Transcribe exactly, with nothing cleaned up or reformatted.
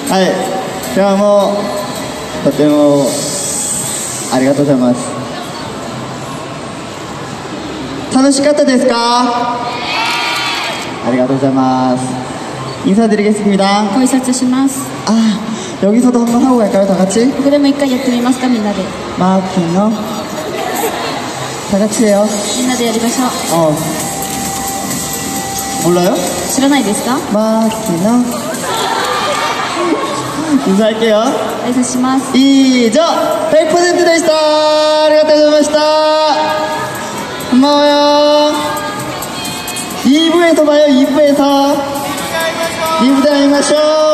はい、今日もとてもありがとうございます。楽しかったですか？ありがとうございます. 인사드리겠습니다. ご挨拶します。 아, 여기서도 한번 하고 갈까요, 다 같이? ここでも一回やってみますか、みんなで。 마키노. 다 같이 해요. みんなでやりましょう。 어. 몰라요? 知らないですか？ 마키노. 인사할게요. 挨拶します。 이죠 백 퍼센트でした。ありがとうございました。고마워요. 이 부에서 봐요. 이 부에서 이 부에会いましょう。